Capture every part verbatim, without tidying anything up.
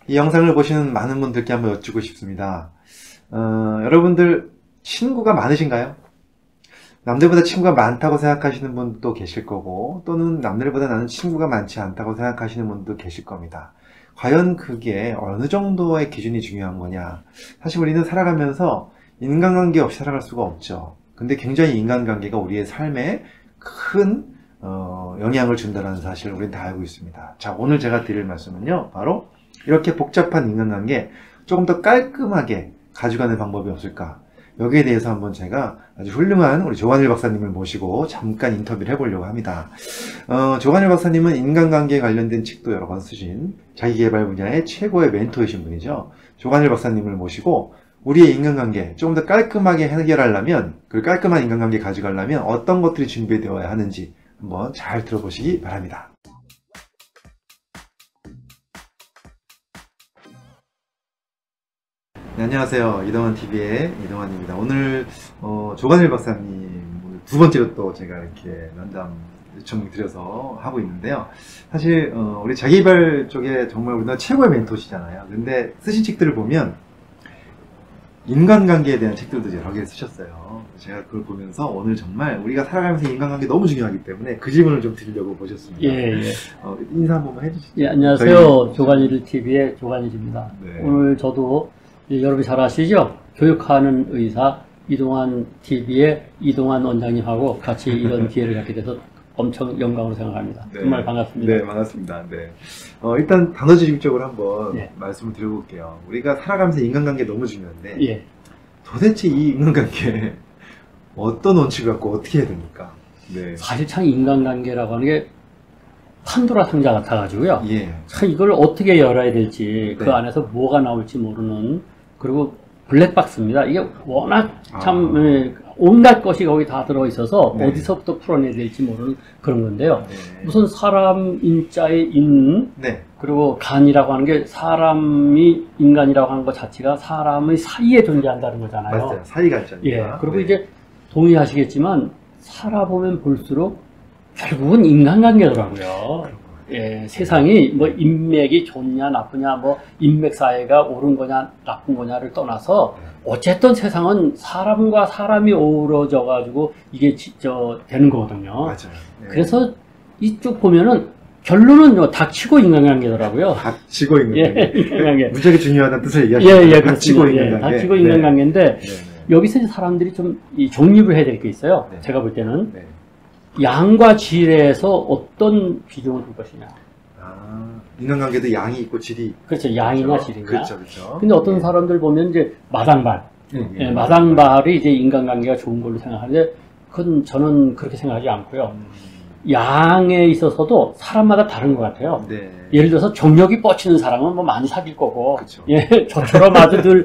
이 영상을 보시는 많은 분들께 한번 여쭙고 싶습니다. 어, 여러분들 친구가 많으신가요? 남들보다 친구가 많다고 생각하시는 분도 계실 거고, 또는 남들보다 나는 친구가 많지 않다고 생각하시는 분도 계실 겁니다. 과연 그게 어느 정도의 기준이 중요한 거냐? 사실 우리는 살아가면서 인간관계 없이 살아갈 수가 없죠. 근데 굉장히 인간관계가 우리의 삶에 큰 어, 영향을 준다는 사실을 우리는 다 알고 있습니다. 자, 오늘 제가 드릴 말씀은요, 바로 이렇게 복잡한 인간관계 조금 더 깔끔하게 가져가는 방법이 없을까? 여기에 대해서 한번 제가 아주 훌륭한 우리 조관일 박사님을 모시고 잠깐 인터뷰를 해보려고 합니다. 어, 조관일 박사님은 인간관계에 관련된 책도 여러 권 쓰신 자기개발 분야의 최고의 멘토이신 분이죠. 조관일 박사님을 모시고 우리의 인간관계 조금 더 깔끔하게 해결하려면, 그 깔끔한 인간관계 가져가려면 어떤 것들이 준비되어야 하는지 한번 잘 들어보시기 바랍니다. 네, 안녕하세요. 이동환티비의 이동환입니다. 오늘 어, 조관일 박사님 두 번째로 또 제가 이렇게 면담 요청 드려서 하고 있는데요. 사실 어, 우리 자기개발 쪽에 정말 우리나라 최고의 멘토시잖아요. 근데 쓰신 책들을 보면 인간관계에 대한 책들도 여러 개 쓰셨어요. 제가 그걸 보면서 오늘 정말 우리가 살아가면서 인간관계 너무 중요하기 때문에 그 질문을 좀 드리려고 모셨습니다. 예, 예. 어, 인사 한 번만 해주시죠. 예, 안녕하세요. 저희... 조관일티비의 조관일입니다. 네. 오늘 저도 예, 여러분이 잘 아시죠? 교육하는 의사 이동환티비의 이동환 원장님하고 같이 이런 기회를 갖게 돼서 엄청 영광으로 생각합니다. 네. 정말 반갑습니다. 네, 반갑습니다. 네. 어, 일단 단어지식적으로 한번 예. 말씀을 드려볼게요. 우리가 살아가면서 인간관계 너무 중요한데 예. 도대체 이 인간관계 어떤 원칙을 갖고 어떻게 해야 됩니까? 네. 사실 참 인간관계라고 하는 게 판도라 상자 같아가지고요. 예. 참 이걸 어떻게 열어야 될지, 네. 그 안에서 뭐가 나올지 모르는, 그리고 블랙박스입니다. 이게 워낙 참 아. 온갖 것이 거기 다 들어있어서 네. 어디서부터 풀어내야 될지 모르는 그런 건데요. 네. 우선 사람 인자의 인, 네. 그리고 간이라고 하는 게 사람이 인간이라고 하는 것 자체가 사람의 사이에 존재한다는 거잖아요. 맞아요. 사이가 있잖아요. 예. 그리고 네. 이제 동의하시겠지만 살아보면 볼수록 결국은 인간관계더라고요. 예, 세상이 뭐 인맥이 좋냐 나쁘냐, 뭐 인맥 사회가 옳은 거냐 나쁜 거냐를 떠나서 어쨌든 세상은 사람과 사람이 어우러져 가지고 이게 저 되는 거거든요. 맞아요. 네. 그래서 이쪽 보면은 결론은 닥치고 인간관계더라고요. 닥치고 인간관계. 예, 인간관계. 무지하게 중요하다는 뜻을 얘기하시죠. 예, 예, 닥치고 인간관계. 예, 닥치고 인간관계인데 네. 네, 네. 여기서 사람들이 좀 이 정립을 해야 될 게 있어요. 네. 제가 볼 때는. 네. 양과 질에서 어떤 비중을 둘 것이냐. 아, 인간관계도 양이 있고 질이 있고. 그렇죠. 양이나 질이냐. 그렇죠, 그렇죠. 근데 어떤 예. 사람들 보면 이제 마당발. 예, 예. 예, 마당발이 이제 인간관계가 좋은 걸로 생각하는데, 그건 저는 그렇게 생각하지 않고요. 음. 양에 있어서도 사람마다 다른 것 같아요. 네. 예를 들어서 정력이 뻗치는 사람은 뭐 많이 사귈 거고, 그쵸. 예, 저처럼 아주 늘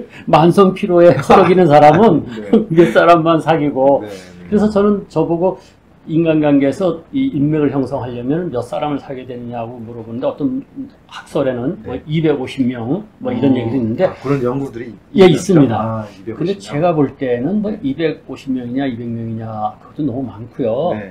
만성 피로에 허덕이는 사람은 네. 몇 사람만 사귀고, 네, 네. 그래서 저는 저보고 인간관계에서 이 인맥을 형성하려면 몇 사람을 사귀어야 되느냐고 물어보는데, 어떤 학설에는 네. 뭐 이백오십 명 뭐 이런 어, 얘기도 있는데, 아, 그런 연구들이 예 있습니다. 아, 근데 제가 볼 때는 뭐 이백오십 명이냐 이백 명이냐 그것도 너무 많고요. 네.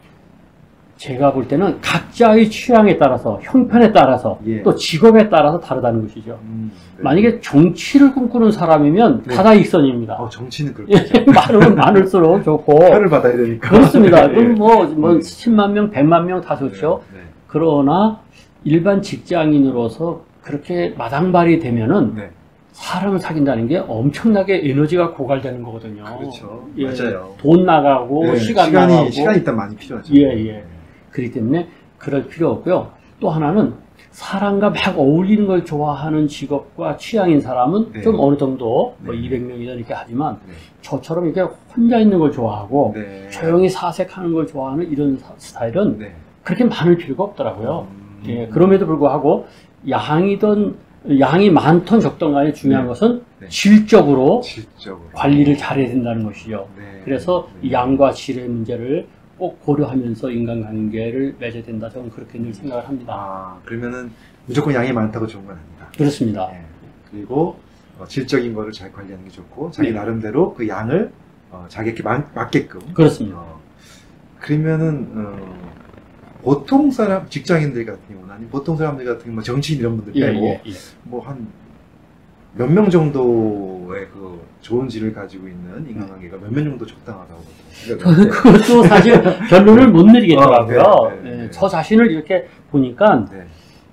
제가 볼 때는 각자의 취향에 따라서, 형편에 따라서, 예. 또 직업에 따라서 다르다는 것이죠. 음, 네. 만약에 정치를 꿈꾸는 사람이면 네. 다다익선입니다. 어, 정치는 그렇죠. 많으면 많을수록 좋고. 표를 받아야 되니까. 그렇습니다. 네. 그럼 뭐, 뭐, 네. 십만 명, 백만 명 다 좋죠. 네. 네. 그러나 일반 직장인으로서 그렇게 마당발이 되면은 네. 사람을 사귄다는 게 엄청나게 에너지가 고갈되는 거거든요. 그렇죠. 예. 맞아요. 돈 나가고, 네. 시간 시간이, 나가고. 시간이 일단 많이 필요하죠. 예, 예. 그렇기 때문에 그럴 필요 없고요. 또 하나는 사람과 막 어울리는 걸 좋아하는 직업과 취향인 사람은 네. 좀 어느 정도 네. 뭐 이백 명이다 이렇게 하지만 네. 저처럼 이렇게 혼자 있는 걸 좋아하고 네. 조용히 사색하는 걸 좋아하는 이런 스타일은 네. 그렇게 많을 필요가 없더라고요. 음... 예, 그럼에도 불구하고 양이든 양이 많던 적던 간에 중요한 네. 것은 네. 질적으로, 질적으로 관리를 잘해야 된다는 것이죠. 네. 그래서 네. 양과 질의 문제를 꼭 고려하면서 인간관계를 맺어야 된다. 저는 그렇게 늘 생각을 합니다. 아, 그러면은 무조건 양이 많다고 좋은 건 아니다. 그렇습니다. 네. 그리고 어, 질적인 거를 잘 관리하는 게 좋고, 자기 네. 나름대로 그 양을 어, 자기에게 맞, 맞게끔. 그렇습니다. 어, 그러면은 어, 보통 사람, 직장인들 같은 경우는, 아니 보통 사람들 같은 경우, 뭐 정치인 이런 분들 예, 빼고, 예, 예. 뭐 한 몇 명 정도의 그 좋은 질을 가지고 있는 인간관계가 몇 명 정도 적당하다고 저는 그것도 사실 결론을 못 내리겠더라고요. 어, 네, 네, 예, 네. 저 자신을 이렇게 보니까 네.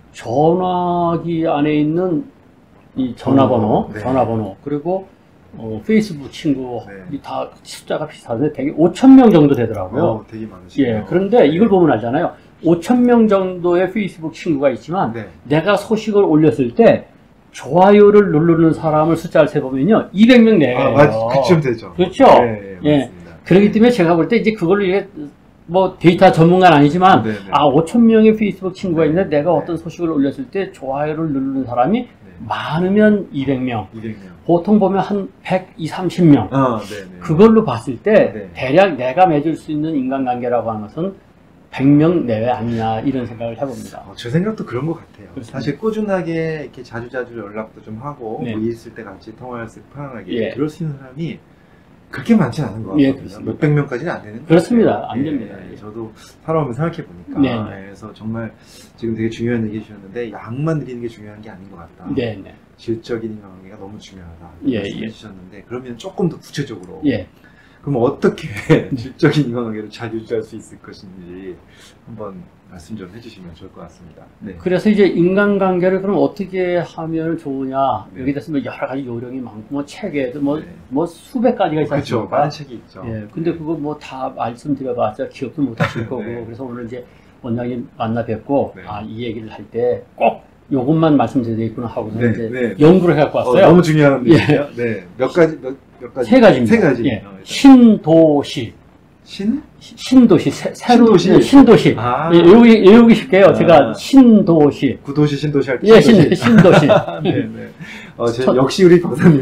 전화기 안에 있는 이 전화번호, 네. 전화번호, 그리고 어, 페이스북 친구 네. 다 숫자가 비슷한데 되게 오천 명 정도 되더라고요. 어, 되게 많으시네요. 예, 그런데 이걸 보면 알잖아요. 오천 명 정도의 페이스북 친구가 있지만 네. 내가 소식을 올렸을 때 좋아요를 누르는 사람을 숫자를 세보면요 이백 명 내외예요. 아, 맞, 그쯤 되죠. 그렇죠? 네, 예. 맞습니다. 그렇기 때문에 제가 볼 때 이제 그걸로 이게 뭐 데이터 전문가는 아니지만 네, 네. 아 오천 명의 페이스북 친구가 네, 있는데 내가 네. 어떤 소식을 올렸을 때 좋아요를 누르는 사람이 네. 많으면 이백 명, 이백 명. 보통 보면 한 백이십, 삼십 명. 아, 네, 네. 그걸로 봤을 때 네. 대략 내가 맺을 수 있는 인간관계라고 하는 것은 백 명 내외 아니냐 이런 생각을 해봅니다. 어, 제 생각도 그런 것 같아요. 그렇습니다. 사실 꾸준하게 이렇게 자주자주 연락도 좀 하고 네. 뭐 있을 때 같이 통화할 때 편안하게 예. 그럴 수 있는 사람이 그렇게 많지 않은 것 예, 같거든요. 그렇습니다. 몇백 명까지는 안 되는 것 그렇습니다. 같아요. 안 됩니다. 예, 예. 저도 살아오면서 생각해 보니까 네, 네. 그래서 정말 지금 되게 중요한 얘기 해주셨는데 양만 드리는 게 중요한 게 아닌 것 같다. 네, 네. 질적인 인간관계가 너무 중요하다. 예, 말씀해 예. 주셨는데 그러면 조금 더 구체적으로 예. 그럼 어떻게 질적인 인간관계를 잘 유지할 수 있을 것인지 한번 말씀 좀 해주시면 좋을 것 같습니다. 네. 그래서 이제 인간관계를 그럼 어떻게 하면 좋으냐 네. 여기 대해서 뭐 여러 가지 요령이 많고 뭐 책에도 뭐, 네. 뭐 수백 가지가 있지 그렇죠. 않습니까? 많은 책이 있죠. 예, 근데 그거 뭐 다 말씀드려봤자 기억도 못 하실 거고 네. 그래서 오늘 이제 원장님 만나 뵙고 네. 아, 이 얘기를 할 때 꼭 요것만 말씀드리겠구나 하고서 네, 이제 네. 연구를 해갖고 어, 왔어요. 너무 중요한 예. 얘기예요. 네. 몇 가지, 몇, 몇 가지. 세 가지입니다. 세 가지. 예. 어, 일단. 신도시. 신? 신도시, 새, 새로, 신도시? 네, 신도시. 아. 예, 외우기, 외우기 쉽게요. 아. 제가 신도시. 구도시, 신도시 할 때. 예, 신, 신도시. 네, 네. 어, 제, 첫- 역시 우리 박사님은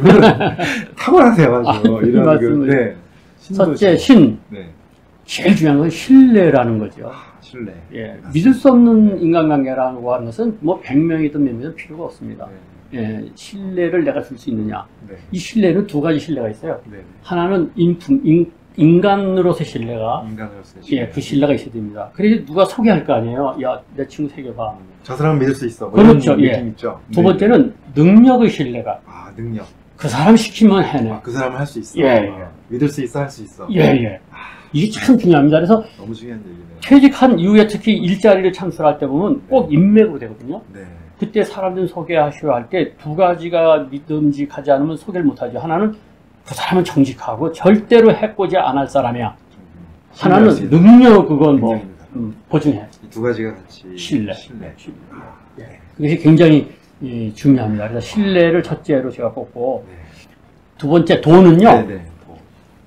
탁월하세요, 아주. 아, 이런 그, 말씀을. 네. 신도시. 첫째, 신. 네. 제일 중요한 건 신뢰라는 거죠. 아, 신뢰. 예, 맞습니다. 믿을 수 없는 인간관계라고 하는 것은 뭐 백 명이든 몇 명이든 필요가 없습니다. 네. 예, 신뢰를 내가 줄 수 있느냐. 네. 이 신뢰는 두 가지 신뢰가 있어요. 네. 하나는 인품, 인, 인간으로서의 신뢰가, 인간으로서. 예, 그 신뢰가 있어야 됩니다. 그래서 누가 소개할 거 아니에요. 야, 내 친구 새겨봐. 저 사람은 믿을 수 있어. 뭐 그렇죠, 이런 예. 느낌 있죠. 두 네. 번째는 능력의 신뢰가. 아, 능력. 그 사람 시키면 해내. 아, 그 사람은 할 수 있어. 예, 예. 어, 믿을 수 있어, 할 수 있어. 예, 예. 이게 참 중요합니다. 그래서 너무 중요한 얘기네요. 퇴직한 이후에 특히 일자리를 창출할 때 보면 꼭 인맥으로 되거든요. 네. 그때 사람들 소개하셔야 할 때 두 가지가 믿음직하지 않으면 소개를 못하죠. 하나는 그 사람은 정직하고 절대로 해코지 안 할 사람이야. 하나는 능력 그건 뭐 음, 보증해. 두 가지가 같이 신뢰. 신뢰. 신뢰. 아, 예. 그것이 굉장히 예, 중요합니다. 그래서 신뢰를 첫째로 제가 꼽고 네. 두 번째 돈은요. 네, 네. 도-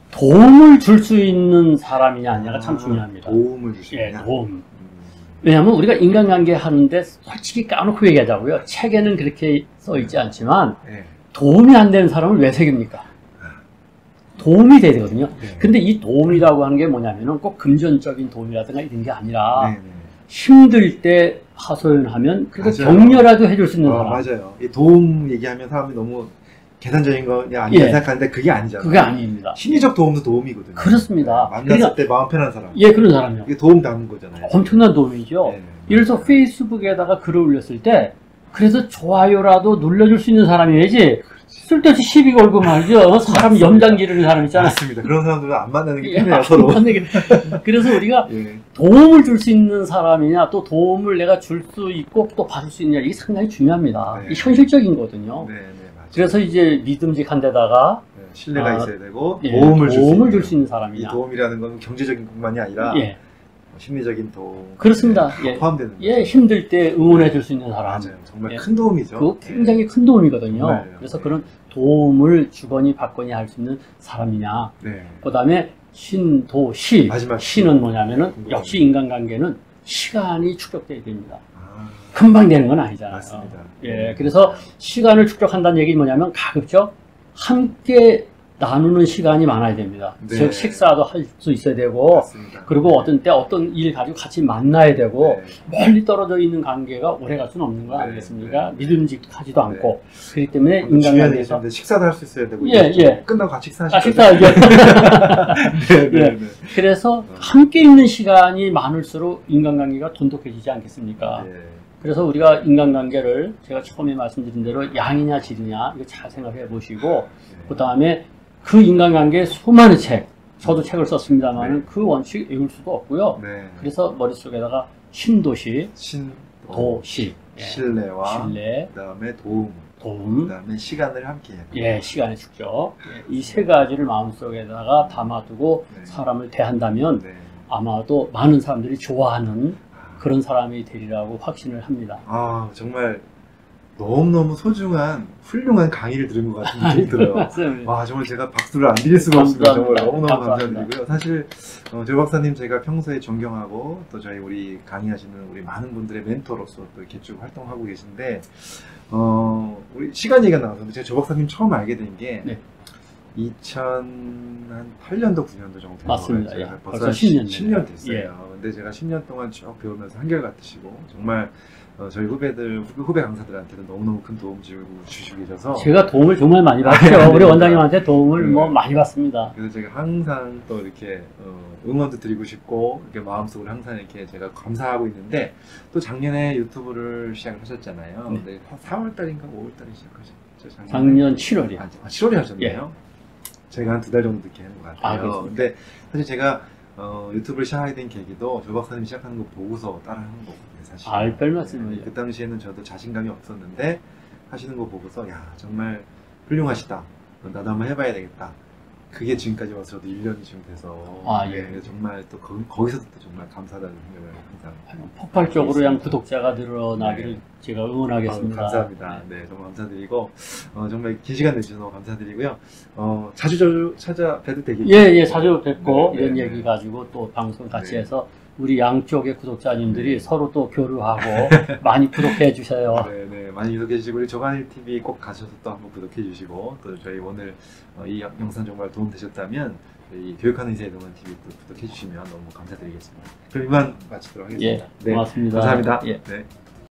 도움을 줄 수 있는 사람이냐 아니냐가 참 아, 중요합니다. 도움을 줄 수 예, 있냐. 도움. 음, 왜냐하면 우리가 인간관계 하는데 솔직히 까놓고 얘기하자고요. 책에는 그렇게 써 있지 않지만 네. 도움이 안 되는 사람을 왜 새깁니까? 도움이 돼야 되거든요. 네. 근데 이 도움이라고 하는 게 뭐냐면은 꼭 금전적인 도움이라든가 이런 게 아니라 네, 네. 힘들 때 하소연하면 그래서 맞아요. 격려라도 해줄 수 있는 어, 사람. 맞아요. 이 도움 얘기하면 사람이 너무 계산적인 거냐 아니냐 예. 생각하는데 그게 아니잖아요. 그게 아닙니다. 심리적 도움도 도움이거든요. 그렇습니다. 네, 만났을 그러니까- 때 마음 편한 사람. 예, 그런 사람이요. 이게 도움 받는 거잖아요. 엄청난 도움이죠. 네, 네. 예를 들어서 페이스북에다가 글을 올렸을 때 그래서 좋아요라도 눌러줄 수 있는 사람이야지 쓸데없이 시비 걸고 말이죠. 사람 염장 지르는 사람 있잖아요. 맞습니다. 그런 사람들은 안 만나는 게 예, 편해요, 서로. 그래서 우리가 예. 도움을 줄 수 있는 사람이냐 또 도움을 내가 줄 수 있고 또 받을 수 있느냐 이게 상당히 중요합니다. 네. 이게 현실적인 거거든요. 네, 네, 맞아요. 그래서 이제 믿음직한 데다가 네, 신뢰가 아, 있어야 되고 예, 도움을 줄 수 있는, 줄 수 있는 이 사람이냐. 도움이라는 건 경제적인 것만이 아니라 예, 심리적인 도움 그렇습니다. 네, 예. 포함되는 예, 거죠. 힘들 때 응원해 줄 수 있는 사람. 맞아요. 정말 예. 큰 도움이죠. 그거 굉장히 큰 도움이거든요. 정말요. 그래서 그런 도움을 주거니 받거니 할 수 있는 사람이냐. 네. 그 다음에 신도시. 마지막 시는 뭐냐면은 궁금합니다. 역시 인간관계는 시간이 축적돼야 됩니다. 아, 금방 되는 건 아니잖아요. 맞습니다. 예, 그래서 시간을 축적한다는 얘기는 뭐냐면 가급적 함께 나누는 시간이 많아야 됩니다. 네. 즉 식사도 할 수 있어야 되고 맞습니다. 그리고 어떤 때 어떤 일 가지고 같이 만나야 되고 네. 멀리 떨어져 있는 관계가 오래 갈 수는 없는 거 네, 아니겠습니까? 네. 믿음직하지도 네. 않고 그렇기 때문에 중요한 인간관계에서 얘기인데 식사도 할 수 있어야 되고 예, 이제 예. 끝나고 같이 식사하시죠. 아, 식사하죠. 네, 네, 예. 네. 그래서 함께 있는 시간이 많을수록 인간관계가 돈독해지지 않겠습니까? 네. 그래서 우리가 인간관계를 제가 처음에 말씀드린 대로 양이냐 질이냐 이거 잘 생각해 보시고 그 다음에 그 인간관계의 수많은 책, 저도 책을 썼습니다만 네. 그 원칙 외울 수도 없고요. 네. 그래서 머릿속에다가 신도시, 신, 도시, 예. 신뢰와 신뢰, 그다음에 도움, 도움, 그다음에 시간을 함께 해야 돼요. 예, 시간의 축적. 예, 이 세 가지를 마음속에다가 담아두고 네. 사람을 대한다면 네. 아마도 많은 사람들이 좋아하는 그런 사람이 되리라고 확신을 합니다. 아 정말 너무너무 소중한 훌륭한 강의를 들은 것 같은 느낌이 들어요. 맞습니다. 와 정말 제가 박수를 안 드릴 수가 없습니다. 정말 감사합니다. 너무너무 감사합니다. 감사드리고요. 사실 어, 조 박사님 제가 평소에 존경하고 또 저희 우리 강의하시는 우리 많은 분들의 멘토로서 또 이렇게 쭉 활동하고 계신데 어, 우리 시간 얘기가 나왔는데 제가 조 박사님 처음 알게 된 게 네. 이천팔 년도 구 년도 정도 된 맞습니다. 거예요. 예. 벌써 벌써 십 년 십 년 됐네요. 됐어요. 예. 근데 제가 십 년 동안 쭉 배우면서 한결같으시고 정말 어, 저희 후배들 후배, 후배 강사들한테도 너무너무 큰 도움 주고 주시고 계셔서 제가 도움을 정말 많이 받죠. 아닙니다. 우리 원장님한테 도움을 네. 뭐 많이 받습니다. 그래서 제가 항상 또 이렇게 어, 응원도 드리고 싶고 이렇게 마음속으로 항상 이렇게 제가 감사하고 있는데 또 작년에 유튜브를 시작을 하셨잖아요. 네. 근데 사월 달인가 오월 달에 시작하셨죠? 작년에? 작년 칠월이요. 아, 칠월에 하셨네요. 제가 한 두 달 정도 늦게 하는 것 같아요. 아, 그렇습니까? 근데 사실 제가 어, 유튜브를 시작하게 된 계기도 조 박사님 시작하는 거 보고서 따라하는 거거든요. 사실. 아, 별 말씀을요. 그 당시에는 저도 자신감이 없었는데 하시는 거 보고서 야 정말 훌륭하시다. 나도 한번 해봐야 되겠다. 그게 지금까지 와서 저도 일 년이 지금 돼서 아, 예. 네, 정말 또 거, 거기서도 또 정말 감사하다는 생각을 항상 폭발적으로 그냥 있습니다. 구독자가 늘어나기를 네. 제가 응원하겠습니다. 아, 감사합니다. 네, 정말 감사드리고 어, 정말 긴 시간 내주셔서 너무 감사드리고요. 어, 자주 자주 찾아뵈도 되겠죠? 예, 예, 자주 뵙고 네, 이런 네, 얘기 네. 가지고 또 방송 같이 네. 해서 우리 양쪽의 구독자님들이 네. 서로 또 교류하고 많이 구독해 주세요. 네, 네, 많이 구독해 주시고 우리 조간일 티비 꼭 가셔서 또 한번 구독해 주시고 또 저희 오늘 어, 이 영상 정말 도움 되셨다면 저희 교육하는 이세의 동안 티비 또 구독해 주시면 너무 감사드리겠습니다. 그럼 이만 마치도록 하겠습니다. 예, 고맙습니다. 감사합니다. 예. 네.